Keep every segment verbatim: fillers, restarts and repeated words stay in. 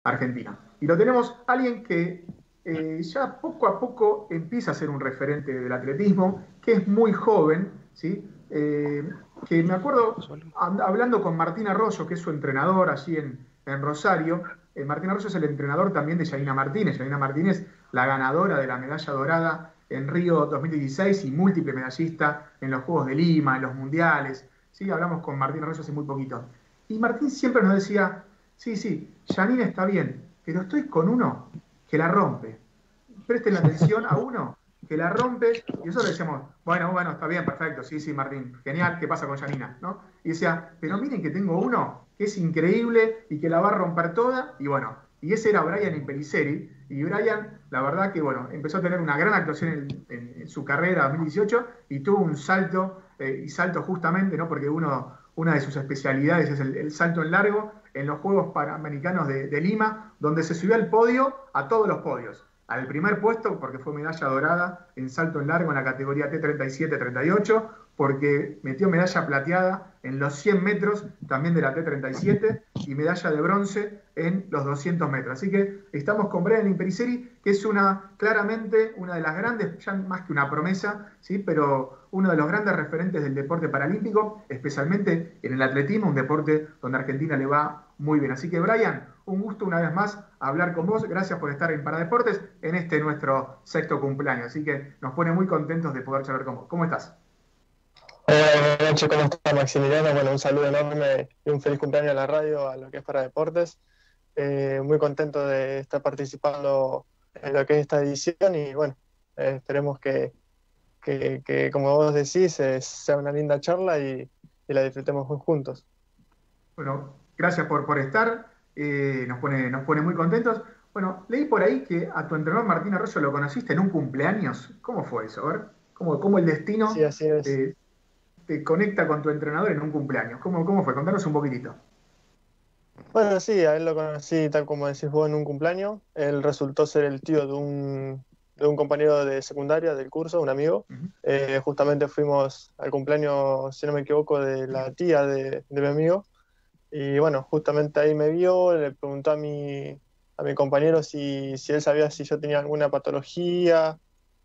argentina. Y lo tenemos alguien que eh, ya poco a poco empieza a ser un referente del atletismo, que es muy joven, ¿sí? Eh, que me acuerdo hablando con Martín Arroyo, que es su entrenador allí en, en Rosario. eh, Martín Arroyo es el entrenador también de Yanina Martínez. Yanina Martínez, la ganadora de la medalla dorada en Río dos mil dieciséis y múltiple medallista en los Juegos de Lima, en los Mundiales. Sí, hablamos con Martín Arroyo hace muy poquito. Y Martín siempre nos decía, sí, sí, Yanina está bien, pero estoy con uno que la rompe. Presten atención a uno que la rompe, y nosotros decíamos, bueno, bueno, está bien, perfecto, sí, sí, Martín, genial, ¿qué pasa con Yanina? ¿No? Y decía, pero miren que tengo uno que es increíble y que la va a romper toda, y bueno, y ese era Brian Imperiseri, y Brian, la verdad que, bueno, empezó a tener una gran actuación en, en, en su carrera dos mil dieciocho y tuvo un salto, eh, y salto justamente, ¿no? Porque uno, una de sus especialidades es el, el salto en largo en los Juegos Panamericanos de, de Lima, donde se subió al podio, a todos los podios. Al primer puesto, porque fue medalla dorada en salto en largo en la categoría T treinta y siete treinta y ocho, porque metió medalla plateada en los cien metros también de la T treinta y siete y medalla de bronce en los doscientos metros. Así que estamos con Brian Imperiseri, que es una, claramente una de las grandes, ya más que una promesa, ¿sí? Pero uno de los grandes referentes del deporte paralímpico, especialmente en el atletismo, un deporte donde Argentina le va muy bien. Así que, Brian, un gusto una vez más hablar con vos. Gracias por estar en Paradeportes en este nuestro sexto cumpleaños. Así que nos pone muy contentos de poder charlar con vos. ¿Cómo estás? Hola, buenas noches, ¿cómo está Maximiliano? Bueno, un saludo enorme y un feliz cumpleaños a la radio, a lo que es Paradeportes. Eh, muy contento de estar participando en lo que es esta edición y bueno, eh, esperemos que, que, que, como vos decís, eh, sea una linda charla y, y la disfrutemos juntos. Bueno, gracias por, por estar. Eh, nos pone, nos pone muy contentos. Bueno, leí por ahí que a tu entrenador Martín Arroyo lo conociste en un cumpleaños. ¿Cómo fue eso? A ver, ¿cómo, cómo el Sí, destino así es. te, te conecta con tu entrenador en un cumpleaños? ¿Cómo, cómo fue? Contanos un poquitito. Bueno, sí, a él lo conocí tal como decís vos en un cumpleaños. Él resultó ser el tío de un, de un compañero de secundaria del curso, un amigo. Ujú. Eh, justamente fuimos al cumpleaños, si no me equivoco, de la tía de, de mi amigo. Y bueno, justamente ahí me vio, le preguntó a mi, a mi compañero si, si él sabía si yo tenía alguna patología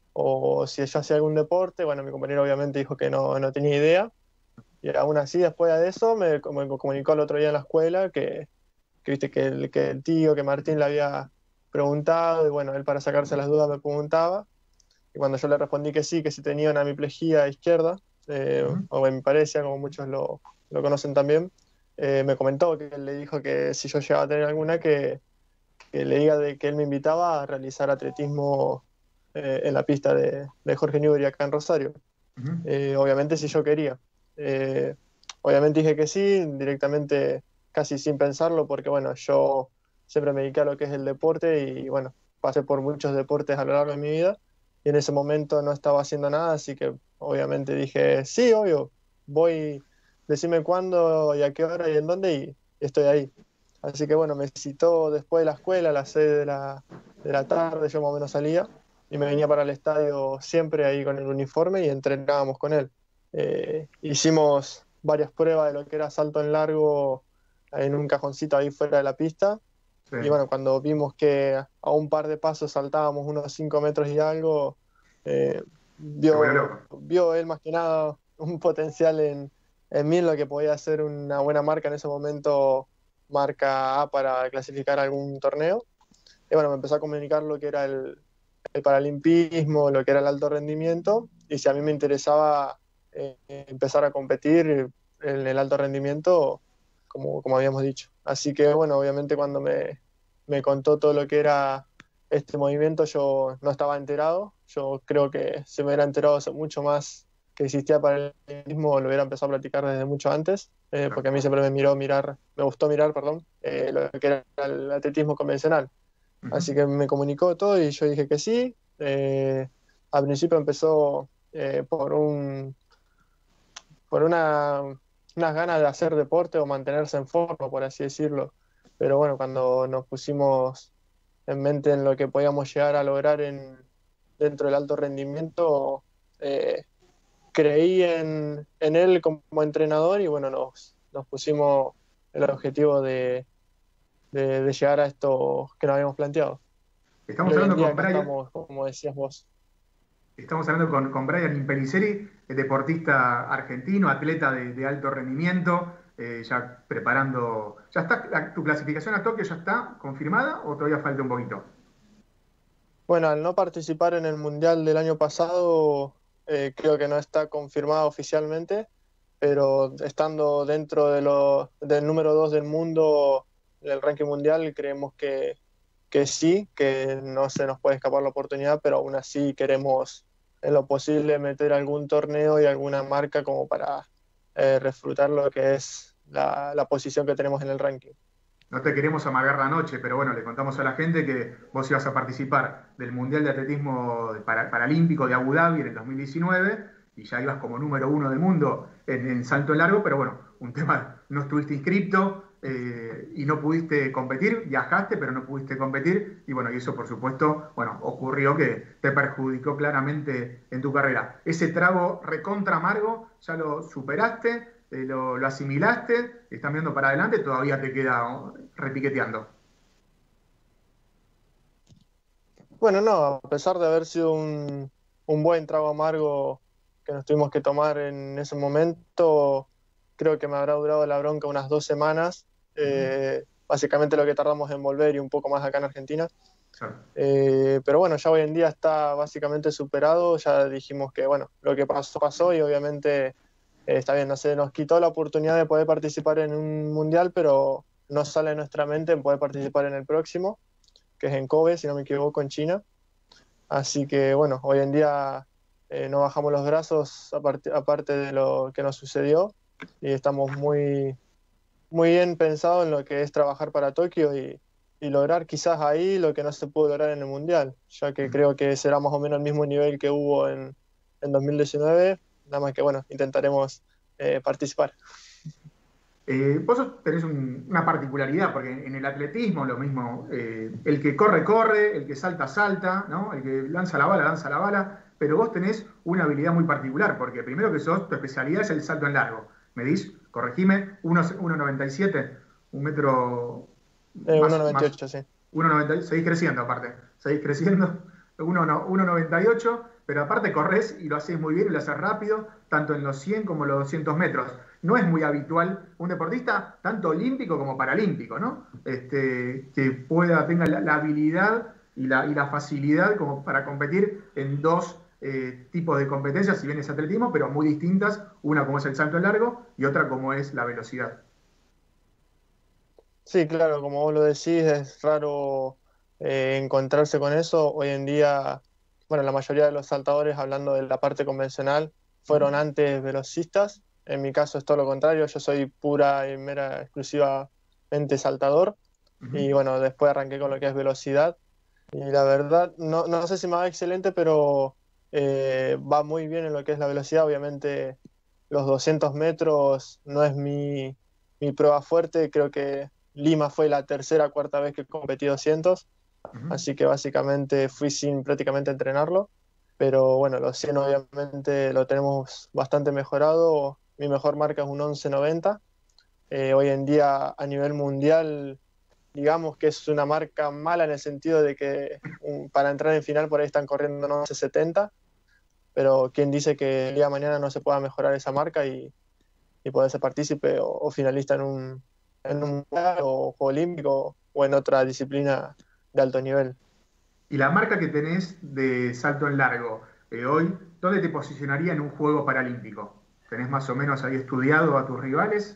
o si yo hacía algún deporte. Bueno, mi compañero obviamente dijo que no, no tenía idea. Y aún así, después de eso, me, me comunicó el otro día en la escuela que que viste que el, que el tío, que Martín le había preguntado, y bueno, él para sacarse las dudas me preguntaba, y cuando yo le respondí que sí, que si tenía una hemiplegia izquierda, eh, Ujú. o hemiparesia, como muchos lo, lo conocen también, eh, me comentó que él le dijo que si yo llegaba a tener alguna, que, que le diga de que él me invitaba a realizar atletismo eh, en la pista de, de Jorge Newbery acá en Rosario. Ujú. Eh, obviamente si yo quería. Eh, obviamente dije que sí, directamente casi sin pensarlo, porque bueno, yo siempre me dediqué a lo que es el deporte y bueno, pasé por muchos deportes a lo largo de mi vida y en ese momento no estaba haciendo nada, así que obviamente dije, sí, obvio, voy, decime cuándo y a qué hora y en dónde y estoy ahí. Así que bueno, me citó después de la escuela, a las seis de la, de la tarde, yo más o menos salía y me venía para el estadio siempre ahí con el uniforme y entrenábamos con él. Eh, hicimos varias pruebas de lo que era salto en largo en un cajoncito ahí fuera de la pista Sí, y bueno, cuando vimos que a un par de pasos saltábamos unos cinco metros y algo, eh, te volvió vio, loco. vio él más que nada un potencial en, en mí, en lo que podía ser una buena marca en ese momento, marca A para clasificar a algún torneo. Y bueno, me empezó a comunicar lo que era el, el paralimpismo, lo que era el alto rendimiento, y si a mí me interesaba eh, empezar a competir en el alto rendimiento, como, como habíamos dicho. Así que bueno, obviamente cuando me, me contó todo lo que era este movimiento, yo no estaba enterado. Yo creo que si me hubiera enterado hace mucho más que existía paralelismo, lo hubiera empezado a platicar desde mucho antes, eh, Claro. porque a mí siempre me miró mirar, me gustó mirar, perdón, eh, lo que era el atletismo convencional. Ujú. Así que me comunicó todo y yo dije que sí. Eh, al principio empezó eh, por un, por una, unas ganas de hacer deporte o mantenerse en forma, por así decirlo. Pero bueno, cuando nos pusimos en mente en lo que podíamos llegar a lograr en, dentro del alto rendimiento, eh, creí en, en él como entrenador y bueno, nos, nos pusimos el objetivo de de, de llegar a esto que nos habíamos planteado. Y Estamos hoy en hablando día con acá Brian, estamos, como decías vos. estamos hablando con, con Brian Impeliceri, eh, deportista argentino, atleta de, de alto rendimiento, eh, ya preparando. ¿Ya está la- tu clasificación a Tokio ya está confirmada o todavía falta un poquito? Bueno, al no participar en el Mundial del año pasado, eh, creo que no está confirmado oficialmente, pero estando dentro de lo, del número dos del mundo en el ranking mundial, creemos que, que sí, que no se nos puede escapar la oportunidad, pero aún así queremos en lo posible meter algún torneo y alguna marca como para eh, refrutar lo que es la, la posición que tenemos en el ranking. No te queremos amargar la noche, pero bueno, le contamos a la gente que vos ibas a participar del Mundial de Atletismo para- Paralímpico de Abu Dhabi en el dos mil diecinueve y ya ibas como número uno del mundo en, en salto largo, pero bueno, un tema, no estuviste inscripto eh, y no pudiste competir, viajaste, pero no pudiste competir y bueno, y eso por supuesto, bueno, ocurrió que te perjudicó claramente en tu carrera. Ese trago recontra amargo, ya lo superaste, eh, lo, lo asimilaste, estás viendo para adelante, todavía te queda oh, repiqueteando. Bueno, no, a pesar de haber sido un, un buen trago amargo que nos tuvimos que tomar en ese momento, creo que me habrá durado la bronca unas dos semanas, Ujú, eh, básicamente lo que tardamos en volver y un poco más acá en Argentina. claro. Eh, pero bueno, ya hoy en día está básicamente superado, ya dijimos que bueno, lo que pasó pasó y obviamente eh, está bien, no se nos quitó la oportunidad de poder participar en un mundial, pero no sale en nuestra mente en poder participar en el próximo, que es en Kobe, si no me equivoco, en China. Así que bueno, hoy en día eh, no bajamos los brazos aparte, aparte de lo que nos sucedió y estamos muy, muy bien pensados en lo que es trabajar para Tokio y, y lograr quizás ahí lo que no se pudo lograr en el Mundial, ya que creo que será más o menos el mismo nivel que hubo en, en dos mil diecinueve, nada más que bueno, intentaremos eh, participar. Eh, vos sos- tenés un- una particularidad, porque en el atletismo lo mismo, eh, el que corre, corre, el que salta, salta, ¿no? El que lanza la bala, lanza la bala, pero vos tenés una habilidad muy particular, porque primero que sos, tu especialidad es el salto en largo. Medís, corregime, uno uno noventa y siete, un metro Eh, más, más uno noventa y ocho, sí. uno noventa, seguís creciendo aparte, seguís creciendo, uno no- uno noventa y ocho, pero aparte corres y lo haces muy bien y lo haces rápido, tanto en los cien como los doscientos metros. No es muy habitual un deportista, tanto olímpico como paralímpico, ¿no? Este, que pueda, tenga la, la habilidad y la, y la facilidad como para competir en dos eh, tipos de competencias, si bien es atletismo, pero muy distintas, una como es el salto en largo y otra como es la velocidad. Sí, claro, como vos lo decís, es raro eh, encontrarse con eso. Hoy en día, bueno, la mayoría de los saltadores, hablando de la parte convencional, fueron antes velocistas. En mi caso es todo lo contrario, yo soy pura y mera exclusivamente saltador. Ujú. Y bueno, después arranqué con lo que es velocidad. Y la verdad, no, no sé si me va excelente, pero eh, va muy bien en lo que es la velocidad. Obviamente, los doscientos metros no es mi, mi prueba fuerte. Creo que Lima fue la tercera o cuarta vez que competí doscientos, Ujú. así que básicamente fui sin prácticamente entrenarlo. Pero bueno, los cien obviamente lo tenemos bastante mejorado. Mi mejor marca es un once noventa. Eh, hoy en día a nivel mundial digamos que es una marca mala en el sentido de que um, para entrar en final por ahí están corriendo no sé setenta, pero quién dice que el día de mañana no se pueda mejorar esa marca y, y poder ser partícipe o, o finalista en un, en un mundial o juego olímpico o en otra disciplina de alto nivel. Y la marca que tenés de salto en largo eh, hoy, ¿dónde te posicionaría en un juego paralímpico? ¿Tenés más o menos ahí estudiado a tus rivales?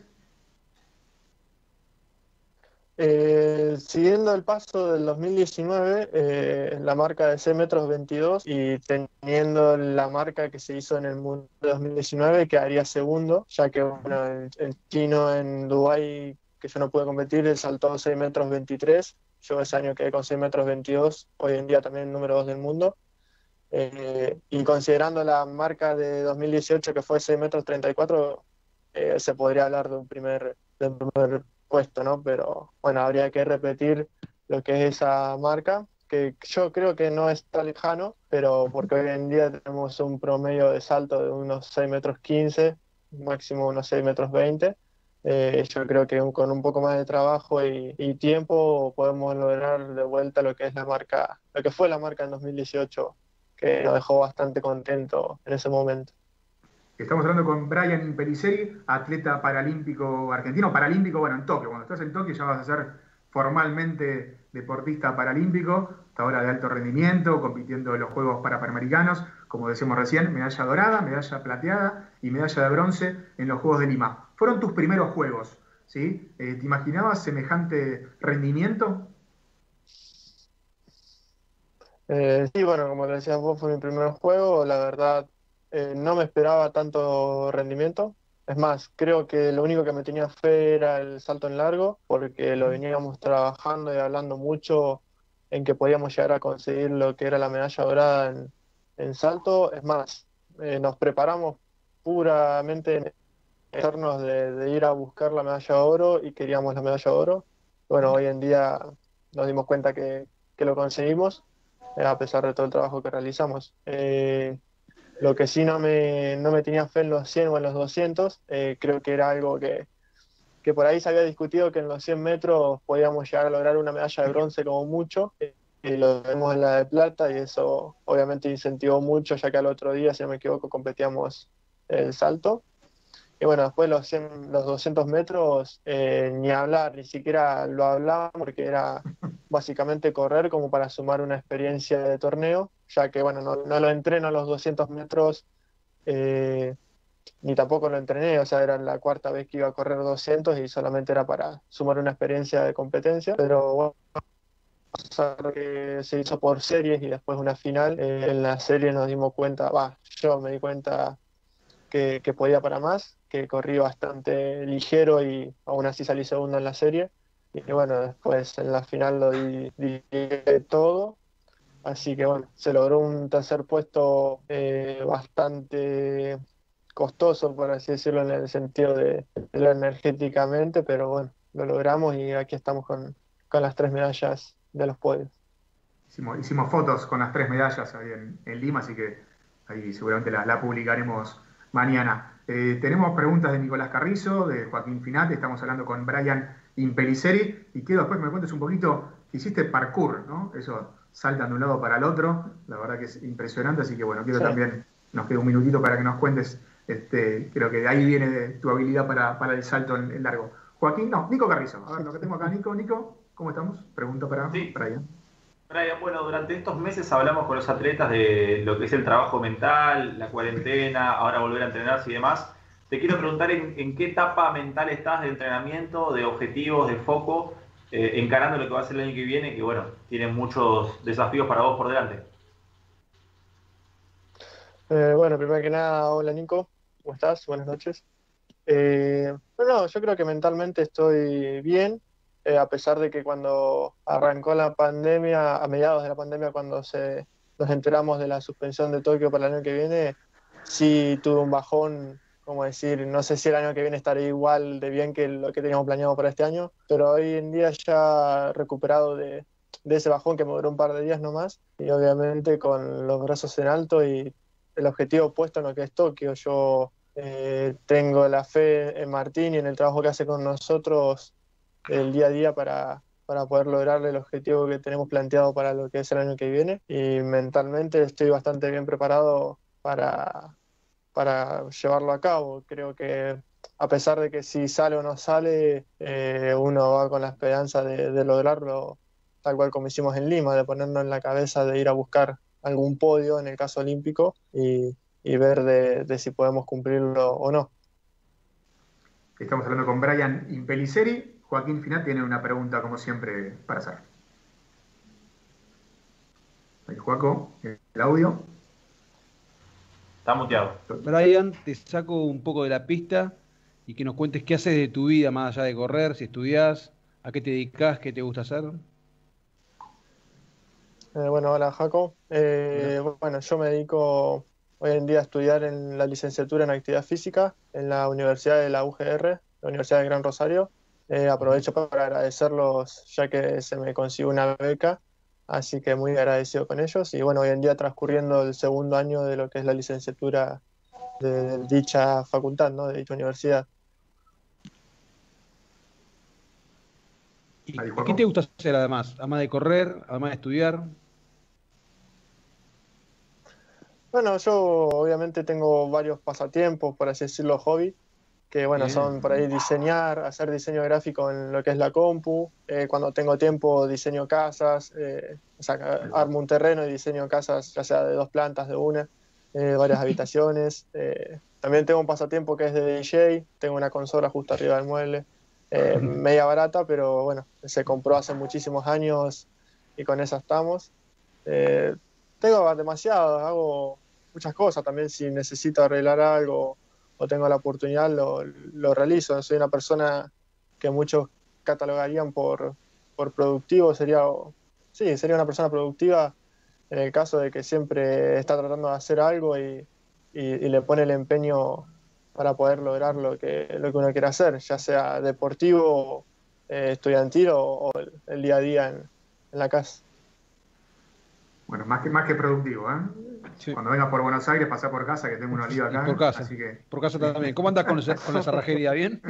Eh, siguiendo el paso del dos mil diecinueve, eh, la marca de seis metros veintidós y teniendo la marca que se hizo en el Mundial de dos mil diecinueve, quedaría segundo, ya que bueno, el, el chino en Dubái, que yo no pude competir, él saltó seis metros veintitrés. Yo ese año quedé con seis metros veintidós, hoy en día también número dos del mundo. Eh, y considerando la marca de dos mil dieciocho que fue seis metros treinta y cuatro, eh, se podría hablar de un primer, de un primer puesto, ¿no? Pero bueno, habría que repetir lo que es esa marca, que yo creo que no es tan lejano, pero porque hoy en día tenemos un promedio de salto de unos seis metros quince, máximo unos seis metros veinte. Eh, yo creo que un- con un poco más de trabajo y, y tiempo podemos lograr de vuelta lo que es la marca, lo que fue la marca en dos mil dieciocho, que nos dejó bastante contento en ese momento. Estamos hablando con Brian Pelliceri, atleta paralímpico argentino, paralímpico, bueno, en Tokio. Cuando estás en Tokio ya vas a ser formalmente deportista paralímpico, hasta ahora de alto rendimiento, compitiendo en los Juegos Parapanamericanos, como decíamos recién, medalla dorada, medalla plateada y medalla de bronce en los Juegos de Lima. Fueron tus primeros Juegos, ¿sí? Eh, ¿Te imaginabas semejante rendimiento? Eh, sí, bueno, como le decías vos, fue mi primer juego. La verdad, eh, no me esperaba tanto rendimiento. Es más, creo que lo único que me tenía fe era el salto en largo, porque lo veníamos trabajando y hablando mucho en que podíamos llegar a conseguir lo que era la medalla dorada en, en salto. Es más, eh, nos preparamos puramente en hacernos de, de ir a buscar la medalla de oro y queríamos la medalla de oro. Bueno, hoy en día nos dimos cuenta que, que lo conseguimos, eh, a pesar de todo el trabajo que realizamos. Eh, lo que sí no me, no me tenía fe en los cien o en los doscientos, eh, creo que era algo que, que por ahí se había discutido que en los cien metros podíamos llegar a lograr una medalla de bronce como mucho, eh, y lo vemos en la de plata y eso obviamente incentivó mucho, ya que al otro día, si no me equivoco, competíamos el salto. Y bueno, después los cien, los doscientos metros, eh, ni hablar, ni siquiera lo hablaba porque era básicamente correr como para sumar una experiencia de torneo, ya que bueno, no, no lo entreno a los doscientos metros, eh, ni tampoco lo entrené, o sea, era la cuarta vez que iba a correr doscientos y solamente era para sumar una experiencia de competencia, pero bueno, pasar que se hizo por series y después una final, eh, en la serie nos dimos cuenta, va, yo me di cuenta que, que podía para más, que corrí bastante ligero y aún así salí segundo en la serie. Y bueno, después en la final lo di, di todo. Así que bueno, se logró un tercer puesto, eh, bastante costoso, por así decirlo, en el sentido de, de lo energéticamente, pero bueno, lo logramos y aquí estamos con, con las tres medallas de los podios. Hicimos, hicimos fotos con las tres medallas ahí en, en Lima, así que ahí seguramente la, la publicaremos mañana. Eh, tenemos preguntas de Nicolás Carrizo, de Joaquín Finate, estamos hablando con Brian Impeliceri, y quiero después que me cuentes un poquito, hiciste parkour, ¿no? Eso saltan de un lado para el otro, la verdad que es impresionante, así que bueno, quiero Sí. también, nos queda un minutito para que nos cuentes, este, creo que de ahí viene tu habilidad para, para el salto en, en largo. Joaquín, no, Nico Carrizo, a ver, lo que tengo acá, Nico, Nico, ¿cómo estamos? Pregunta para Sí, Brian. Brian, bueno, durante estos meses hablamos con los atletas de lo que es el trabajo mental, la cuarentena, ahora volver a entrenarse y demás. Te quiero preguntar en, en qué etapa mental estás de entrenamiento, de objetivos, de foco, eh, encarando lo que va a ser el año que viene, que bueno, tiene muchos desafíos para vos por delante. Eh, bueno, primero que nada, hola Nico, ¿cómo estás? Buenas noches. Eh, bueno, yo creo que mentalmente estoy bien, eh, a pesar de que cuando arrancó la pandemia, a mediados de la pandemia, cuando se, nos enteramos de la suspensión de Tokio para el año que viene, sí tuve un bajón, como decir, no sé si el año que viene estaré igual de bien que lo que teníamos planeado para este año, pero hoy en día ya recuperado de, de ese bajón que me duró un par de días nomás, y obviamente con los brazos en alto y el objetivo puesto en lo que es Tokio. Yo eh, tengo la fe en Martín y en el trabajo que hace con nosotros el día a día para, para poder lograr el objetivo que tenemos planteado para lo que es el año que viene. Y mentalmente estoy bastante bien preparado para, para llevarlo a cabo. Creo que a pesar de que si sale o no sale, eh, uno va con la esperanza de, de lograrlo tal cual como hicimos en Lima, de ponernos en la cabeza de ir a buscar algún podio en el caso olímpico y, y ver de, de si podemos cumplirlo o no. Estamos hablando con Brian Impeliceri. Joaquín Finat tiene una pregunta, como siempre, para hacer. Ahí, Joaco, el audio. Está muteado. Brian, te saco un poco de la pista y que nos cuentes qué haces de tu vida más allá de correr, si estudias, a qué te dedicas, qué te gusta hacer. Eh, bueno, hola Jaco. Eh, bueno, yo me dedico hoy en día a estudiar en la licenciatura en actividad física en la Universidad de la U G R, la Universidad de Gran Rosario. Eh, aprovecho para agradecerlos ya que se me consiguió una beca, así que muy agradecido con ellos. Y bueno, hoy en día transcurriendo el segundo año de lo que es la licenciatura de, de dicha facultad, ¿no? De dicha universidad. ¿Y Ahí, qué te Juanjo. gusta hacer además? Además de correr, además de estudiar. Bueno, yo obviamente tengo varios pasatiempos, por así decirlo, hobby, que bueno, Bien. son por ahí diseñar, hacer diseño gráfico en lo que es la compu. Eh, cuando tengo tiempo diseño casas, eh, o sea, armo un terreno y diseño casas, ya sea de dos plantas, de una, eh, varias habitaciones. Eh, también tengo un pasatiempo que es de D J, tengo una consola justo arriba del mueble, eh, media barata, pero bueno, se compró hace muchísimos años y con esa estamos. Eh, Tengo demasiado, hago muchas cosas también. Si necesito arreglar algo o tengo la oportunidad, lo, lo realizo. Soy una persona que muchos catalogarían por, por productivo. Sería, sí, sería una persona productiva en el caso de que siempre está tratando de hacer algo y, y, y le pone el empeño para poder lograr lo que, lo que uno quiere hacer, ya sea deportivo, eh, estudiantil o, o el, el día a día en, en la casa. Bueno, más que, más que productivo, ¿eh? Sí. Cuando vengas por Buenos Aires, pasá por casa, que tengo una oliva Y por acá, casa. así que... Por casa también. ¿Cómo andás con, esa- con la cerrajería? ¿Bien?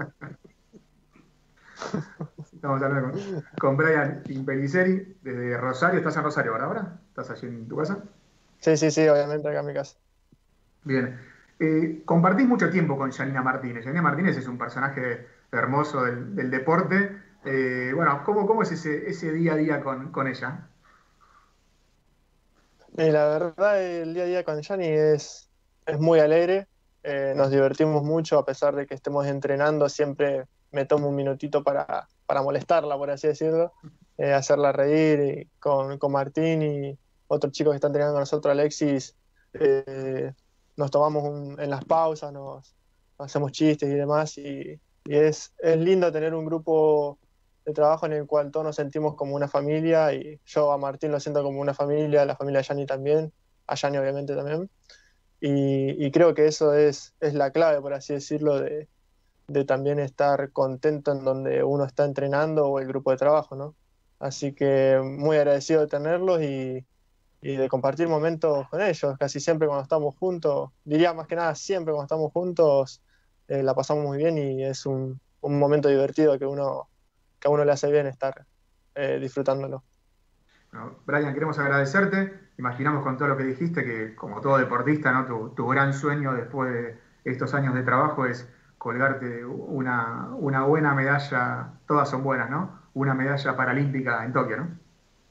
Estamos hablando con, con Brian Impeliceri desde Rosario. ¿Estás en Rosario ahora? ¿Ahora? ¿Estás allí en tu casa? Sí, sí, sí, obviamente acá en mi casa. Bien. Eh, compartís mucho tiempo con Yanina Martínez. Yanina Martínez es un personaje hermoso del, del deporte. Eh, bueno, ¿cómo, cómo es ese, ese día a día con, con ella? Y la verdad, el día a día con Yanni es, es muy alegre. Eh, nos divertimos mucho a pesar de que estemos entrenando. Siempre me tomo un minutito para, para molestarla, por así decirlo, eh, hacerla reír y con, con Martín y otro chico que está entrenando con nosotros, Alexis. eh, Nos tomamos un- en las pausas, nos, nos hacemos chistes y demás. Y, y es, es lindo tener un grupo de trabajo en el cual todos nos sentimos como una familia, y yo a Martín lo siento como una familia, la familia de Yanni también, a Yanni obviamente también, y, y creo que eso es, es la clave, por así decirlo, de, de también estar contento en donde uno está entrenando o el grupo de trabajo, ¿no? Así que muy agradecido de tenerlos y, y de compartir momentos con ellos. Casi siempre cuando estamos juntos, diría más que nada siempre cuando estamos juntos, eh, la pasamos muy bien y es un, un momento divertido que uno que a uno le hace bien estar eh, disfrutándolo. Bueno, Brian, queremos agradecerte. Imaginamos con todo lo que dijiste que, como todo deportista, ¿no? Tu, tu gran sueño después de estos años de trabajo es colgarte una, una buena medalla, todas son buenas, ¿no? Una medalla paralímpica en Tokio, ¿no?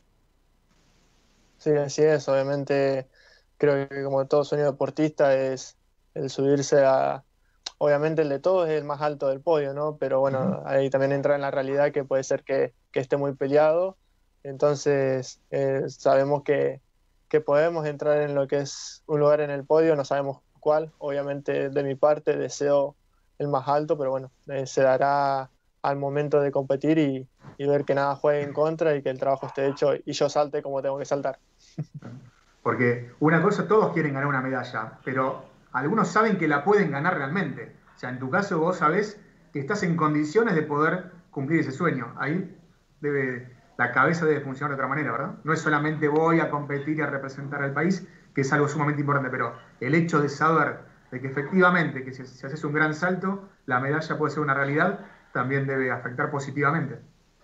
Sí, así es. Obviamente, creo que como todo sueño deportista es el subirse a... Obviamente el de todos es el más alto del podio, ¿no? Pero Ujú. bueno, ahí también entra en la realidad que puede ser que, que esté muy peleado. Entonces, eh, sabemos que, que podemos entrar en lo que es un lugar en el podio, no sabemos cuál. Obviamente, de mi parte, deseo el más alto, pero bueno, eh, se dará al momento de competir y, y ver que nada juegue en contra y que el trabajo esté hecho y yo salte como tengo que saltar. Porque una cosa, todos quieren ganar una medalla, pero algunos saben que la pueden ganar realmente. O sea, en tu caso vos sabés que estás en condiciones de poder cumplir ese sueño. Ahí debe, la cabeza debe funcionar de otra manera, ¿verdad? No es solamente voy a competir y a representar al país, que es algo sumamente importante, pero el hecho de saber de que efectivamente, que si, si haces un gran salto, la medalla puede ser una realidad, también debe afectar positivamente.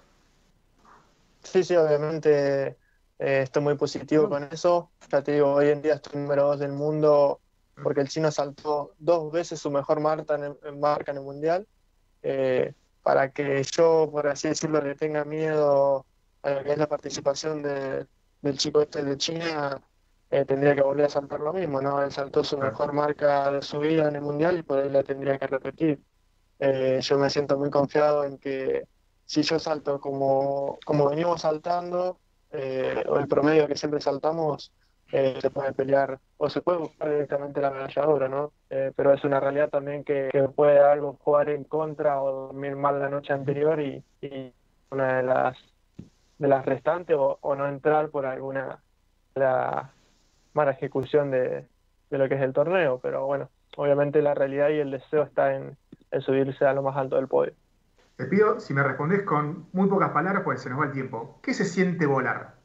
Sí, sí, obviamente eh, estoy muy positivo con eso. Ya te digo, hoy en día estoy número dos del mundo porque el chino saltó dos veces su mejor marca en el, marca en el mundial. Eh, para que yo, por así decirlo, le tenga miedo a lo que es la participación de- del chico este de China, eh, tendría que volver a saltar lo mismo, ¿no? Él saltó su Claro. mejor marca de su vida en el mundial y por ahí la tendría que repetir. Eh, yo me siento muy confiado en que si yo salto como, como venimos saltando, eh, o el promedio que siempre saltamos, eh, se puede pelear o se puede buscar directamente la medalla de oro, ¿no? Eh, pero es una realidad también que, que puede algo jugar en contra o dormir mal la noche anterior y, y una de las, de las restantes o, o no entrar por alguna la mala ejecución de, de lo que es el torneo. Pero bueno, obviamente la realidad y el deseo está en, en subirse a lo más alto del podio. Te pido, si me respondés con muy pocas palabras, pues se nos va el tiempo. ¿Qué se siente volar?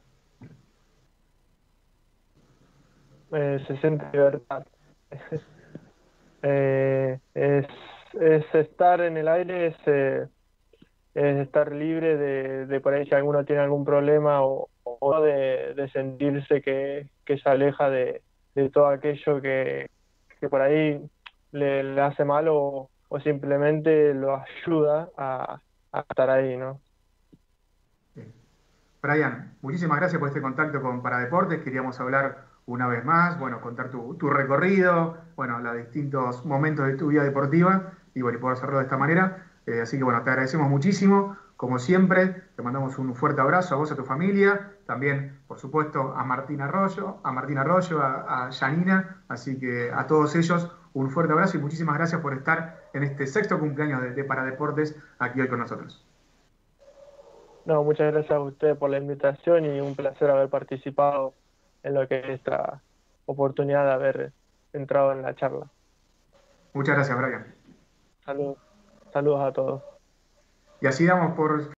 Eh, se siente libertad. Eh, es, es estar en el aire, es, eh, es estar libre de, de por ahí si alguno tiene algún problema o, o de, de sentirse que, que se aleja de, de todo aquello que, que por ahí le, le hace mal o, o simplemente lo ayuda a, a estar ahí, ¿no? Bien. Brian, muchísimas gracias por este contacto con Paradeportes. Queríamos hablar una vez más, bueno, contar tu, tu recorrido, bueno, los distintos momentos de tu vida deportiva y bueno, y poder hacerlo de esta manera. Eh, así que bueno, te agradecemos muchísimo, como siempre, te mandamos un fuerte abrazo a vos, a tu familia, también, por supuesto, a Martín Arroyo, a Martín Arroyo, a, a Janina, así que a todos ellos un fuerte abrazo y muchísimas gracias por estar en este sexto cumpleaños de, de Paradeportes aquí hoy con nosotros. No, muchas gracias a usted por la invitación y un placer haber participado en lo que es esta oportunidad de haber entrado en la charla. Muchas gracias, Brian. Saludos, saludos a todos. Y así damos por